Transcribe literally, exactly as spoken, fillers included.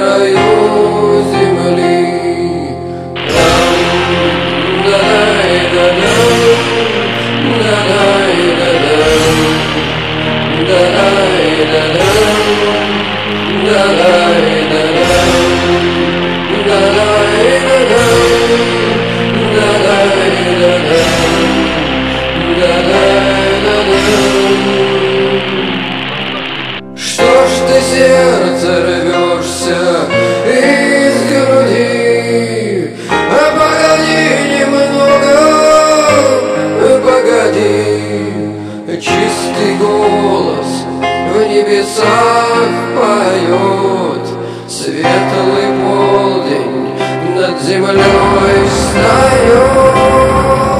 краю земли. Там, да-дай-да-дам, да-дай-да-дам, да-дай-да-дам, да-дай-да-дам, да-дай-да-дам, да-дай-да-дам. Что ж ты, сердце, рвешься из груди? А погоди немного, погоди. Чистый голос в небесах поет, светлый полдень над землей встает.